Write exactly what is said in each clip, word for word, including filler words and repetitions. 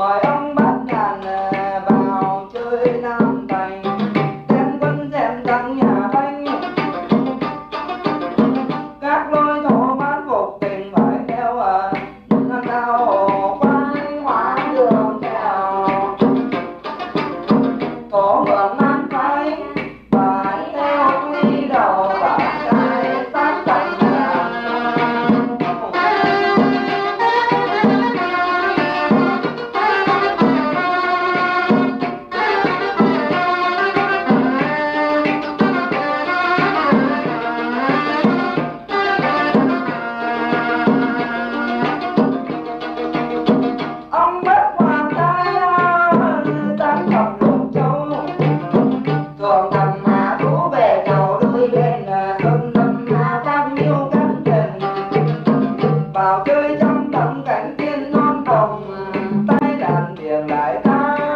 mời ông bác đàn vào chơi Nam Thành, xem quân xem trắng nhà Thanh, các lối thổ mãn phục tình phải theo năm nào quay hóa đường theo thổ mượn man phái phải theo đi đầu và trai sát cạnh vào chơi trong tầm cảnh tiên non đồng, tay đàn tiền lại ta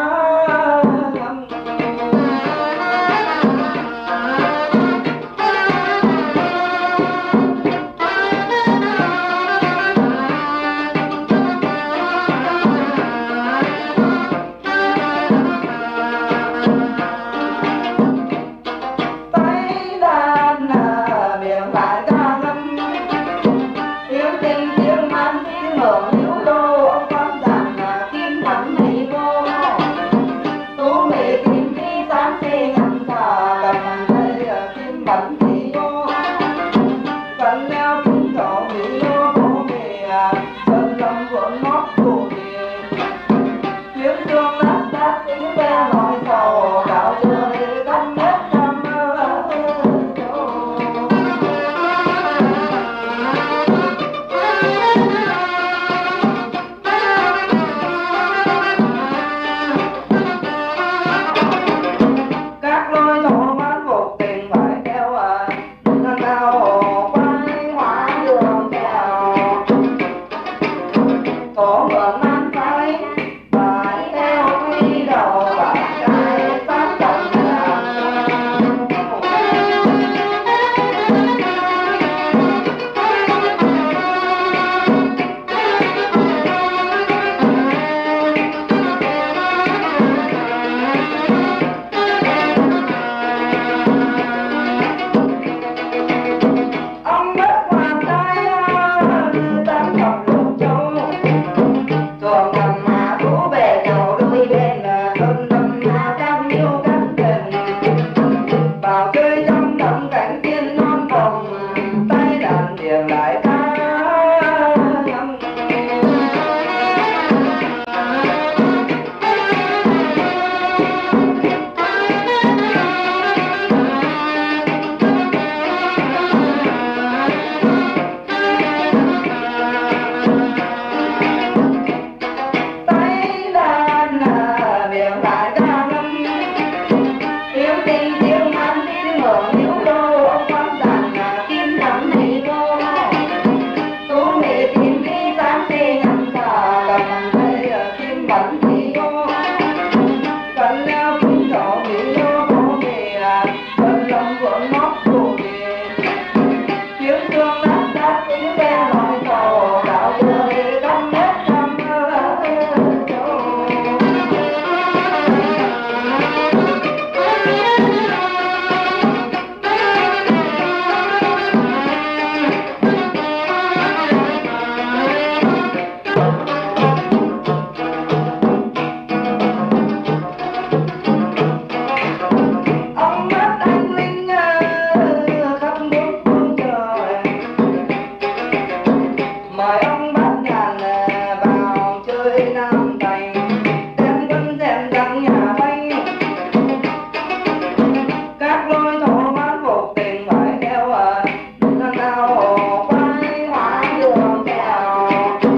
tay đàn miệng lại ta ngâm tiếng tình tiếng man tiếng hưởng hiếu đô. Ông con rằng là kim thắm này vô tú mì kim đi sáng xê ngắm thà cầm tay kim bắn thì vô cần leo kim cỏ mỹ vô bố mì sơn lâm vốn mót cụ thì tiếng thương lát đát tiếng ve nói sầu gạo chơi gắn nét năm các lối thổ mãn phục tình phải theo năm nào quay hóa đường theo thổ mượn man phái phải theo đi đầu và trai sát cạnh ông bếp hoàng trai tam thập lục châu thường cầm mà thú về đầu đôi bên hơn năm mà cam yêu cam tình vào chơi trong tầm cảnh tiên non đồng, tay đàn tiền lại ta tay đàn miệng lại ta ngâm tiếng tình tiếng man tiếng hưởng hiếu đô. Ông con rằng là kim thắm này vô tú mì kim đi sáng xê ngắm thà cầm tay kim bắn thì vô cần leo kim cỏ mỹ vô bố mì sơn lâm vốn mót cụ thì tiếng thương lát đát tiếng ve nói sầu gạo chơi gắn nét năm ông mắt anh linh khắp bốn phương trời, mời ông bác đàn vào chơi Nam Thành, xem quân xem trắng nhà Thanh, các lối thổ mãn phục tình phải theo năm nào quay hóa đường theo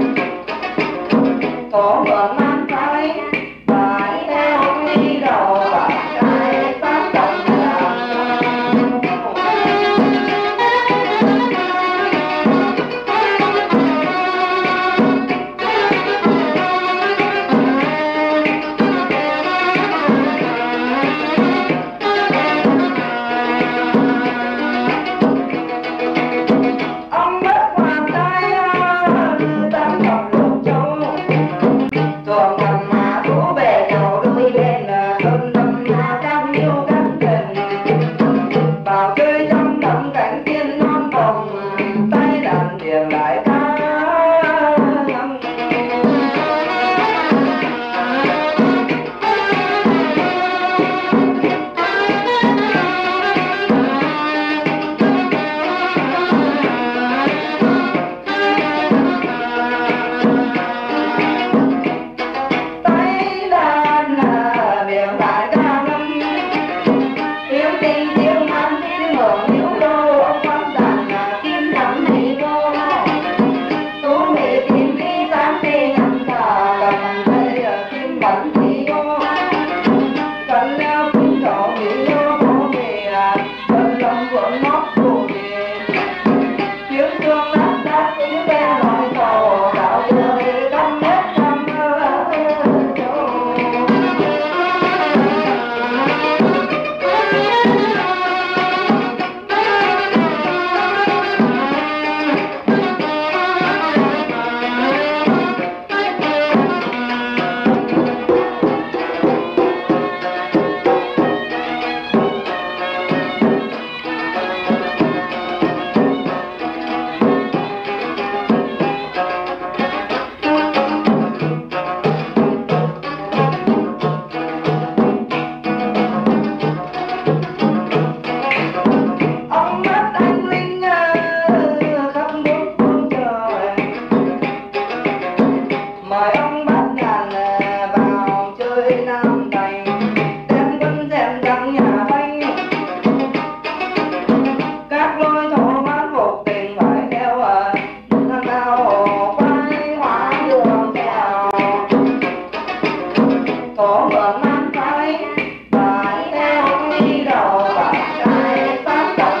thổ mượn man phái phải theo đi đầu và trai sát cạnh ông bếp hoàng trai tam thập lục châu thường cổ vợ mang tay và theo đi đầu và trai phát động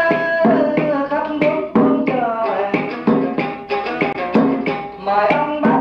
mời ông bác